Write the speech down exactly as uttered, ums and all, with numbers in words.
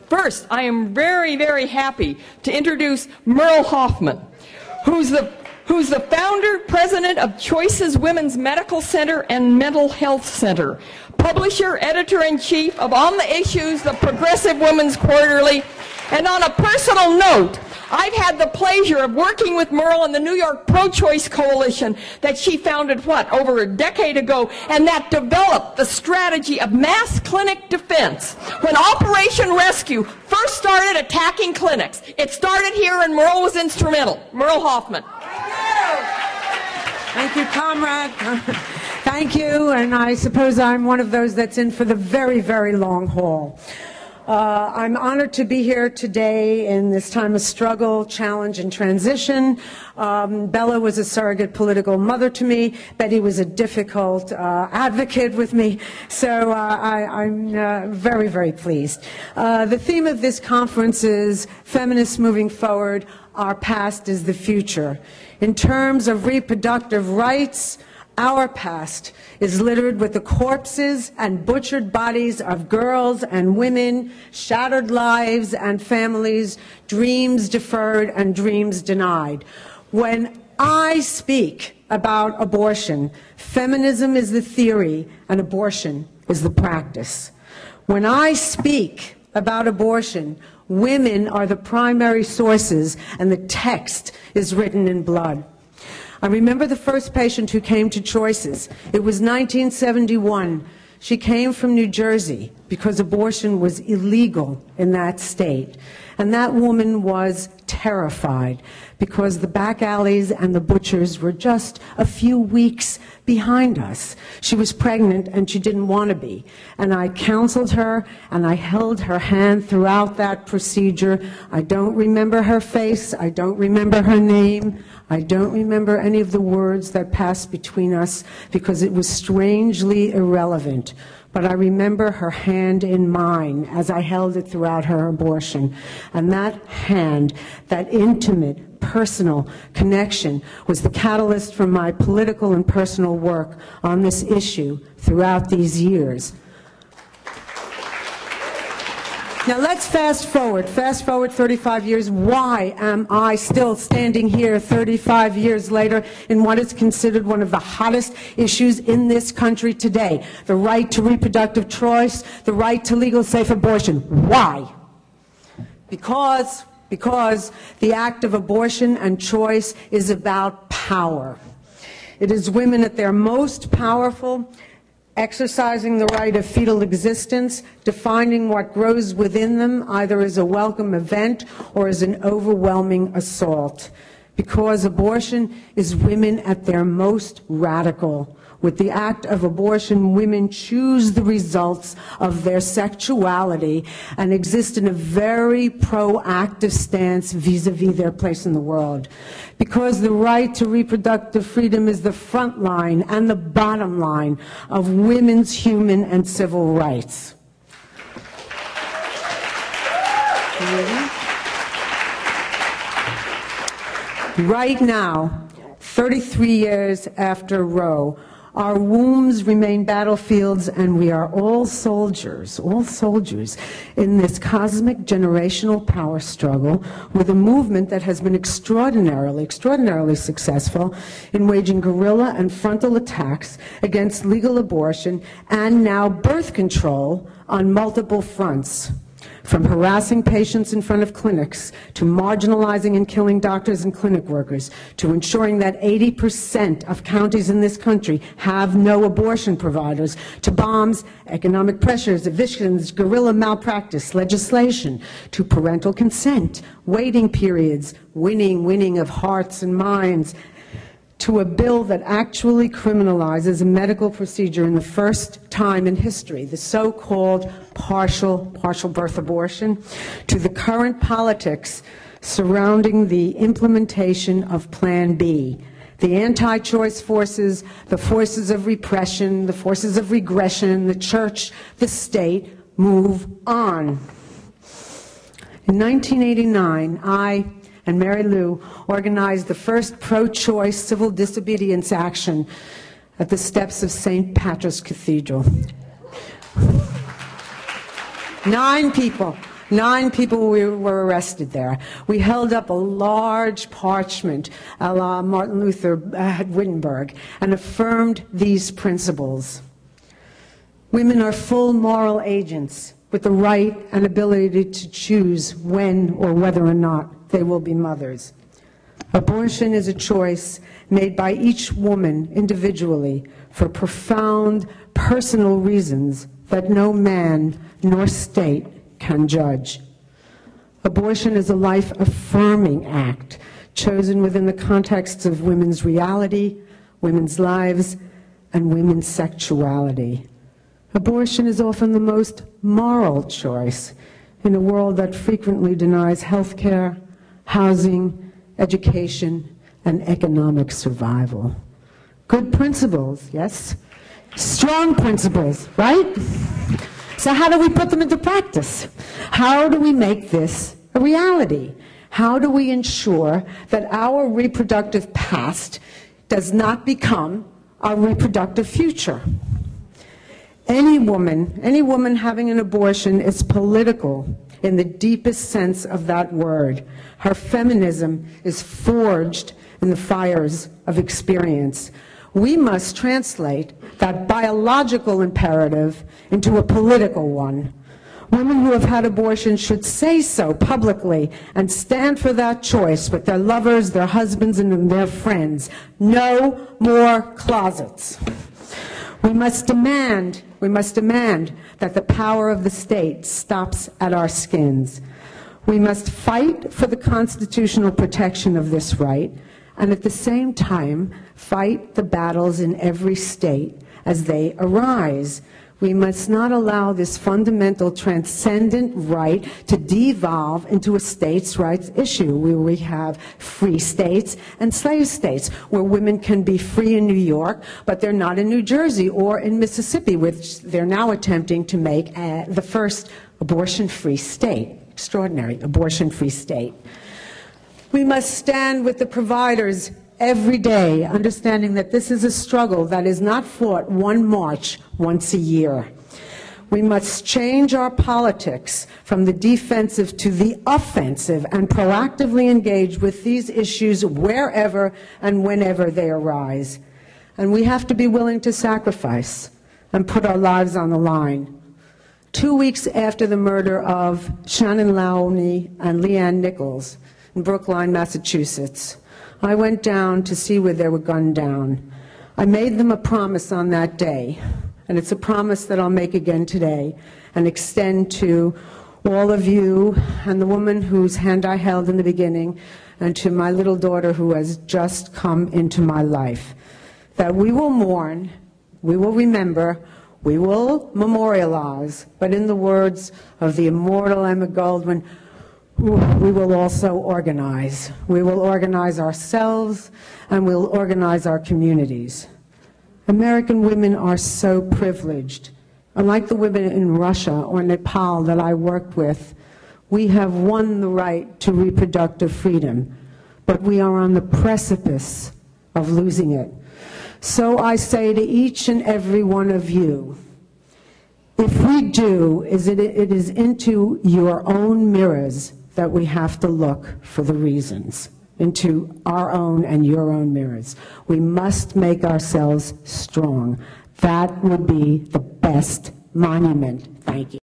First, I am very, very happy to introduce Merle Hoffman, who's the, who's the founder, president of Choices Women's Medical Center and Mental Health Center, publisher, editor-in-chief of On the Issues, the Progressive Women's Quarterly. And on a personal note, I've had the pleasure of working with Merle and the New York Pro-Choice Coalition that she founded, what, over a decade ago, and that developed the strategy of mass clinic defense. When Operation Rescue first started attacking clinics, it started here and Merle was instrumental. Merle Hoffman. Thank you, comrade. Thank you, and I suppose I'm one of those that's in for the very, very long haul. Uh, I'm honored to be here today in this time of struggle, challenge, and transition. Um, Bella was a surrogate political mother to me. Betty was a difficult uh, advocate with me. So uh, I, I'm uh, very, very pleased. Uh, the theme of this conference is Feminists Moving Forward, Our Past is the Future. In terms of reproductive rights, our past is littered with the corpses and butchered bodies of girls and women, shattered lives and families, dreams deferred and dreams denied. When I speak about abortion, feminism is the theory and abortion is the practice. When I speak about abortion, women are the primary sources and the text is written in blood. I remember the first patient who came to Choices. It was nineteen seventy-one. She came from New Jersey because abortion was illegal in that state. And that woman was terrified because the back alleys and the butchers were just a few weeks behind us. She was pregnant and she didn't want to be. And I counseled her and I held her hand throughout that procedure. I don't remember her face. I don't remember her name. I don't remember any of the words that passed between us because it was strangely irrelevant. But I remember her hand in mine as I held it throughout her abortion. And that hand, that intimate, personal connection was the catalyst for my political and personal work on this issue throughout these years. Now let's fast forward, fast forward thirty-five years. Why am I still standing here thirty-five years later in what is considered one of the hottest issues in this country today? The right to reproductive choice, the right to legal safe abortion. Why? Because, because the act of abortion and choice is about power. It is women at their most powerful, exercising the right of fetal existence, defining what grows within them either as a welcome event or as an overwhelming assault. Because abortion is women at their most radical. With the act of abortion, women choose the results of their sexuality and exist in a very proactive stance vis-a-vis their place in the world. Because the right to reproductive freedom is the front line and the bottom line of women's human and civil rights. Right now, thirty-three years after Roe, our wombs remain battlefields, and we are all soldiers, all soldiers in this cosmic generational power struggle with a movement that has been extraordinarily, extraordinarily successful in waging guerrilla and frontal attacks against legal abortion and now birth control on multiple fronts. From harassing patients in front of clinics, to marginalizing and killing doctors and clinic workers, to ensuring that eighty percent of counties in this country have no abortion providers, to bombs, economic pressures, evictions, guerrilla malpractice, legislation, to parental consent, waiting periods, winning, winning of hearts and minds, to a bill that actually criminalizes a medical procedure in the first time in history, the so-called partial, partial birth abortion, to the current politics surrounding the implementation of Plan B. The anti-choice forces, the forces of repression, the forces of regression, the church, the state, move on. In nineteen eighty-nine, I and Mary Lou organized the first pro-choice civil disobedience action at the steps of Saint Patrick's Cathedral. Nine people, Nine people were arrested there. We held up a large parchment a la Martin Luther at Wittenberg and affirmed these principles. Women are full moral agents with the right and ability to choose when or whether or not they will be mothers. Abortion is a choice made by each woman individually for profound personal reasons that no man nor state can judge. Abortion is a life-affirming act chosen within the context of women's reality, women's lives, and women's sexuality. Abortion is often the most moral choice in a world that frequently denies health care, housing, education, and economic survival. Good principles, yes? Strong principles, right? So how do we put them into practice? How do we make this a reality? How do we ensure that our reproductive past does not become our reproductive future? Any woman, any woman having an abortion is political in the deepest sense of that word. Her feminism is forged in the fires of experience. We must translate that biological imperative into a political one. Women who have had abortions should say so publicly and stand for that choice with their lovers, their husbands, and their friends. No more closets. We must demand, we must demand that the power of the state stops at our skins. We must fight for the constitutional protection of this right, and at the same time, fight the battles in every state as they arise. We must not allow this fundamental transcendent right to devolve into a states' rights issue where we have free states and slave states, where women can be free in New York, but they're not in New Jersey or in Mississippi, which they're now attempting to make uh, the first abortion-free state, extraordinary abortion-free state. We must stand with the providers every day, understanding that this is a struggle that is not fought one march once a year. We must change our politics from the defensive to the offensive and proactively engage with these issues wherever and whenever they arise. And we have to be willing to sacrifice and put our lives on the line. Two weeks after the murder of Shannon Lowney and Leanne Nichols in Brookline, Massachusetts, I went down to see where they were gunned down. I made them a promise on that day, and it's a promise that I'll make again today and extend to all of you and the woman whose hand I held in the beginning and to my little daughter who has just come into my life, that we will mourn, we will remember, we will memorialize, but in the words of the immortal Emma Goldman, we will also organize. We will organize ourselves, and we'll organize our communities. American women are so privileged. Unlike the women in Russia or Nepal that I worked with, we have won the right to reproductive freedom, but we are on the precipice of losing it. So I say to each and every one of you, if we do, is it, it is into your own mirrors that we have to look for the reasons, into our own and your own mirrors. We must make ourselves strong. That would be the best monument. Thank you.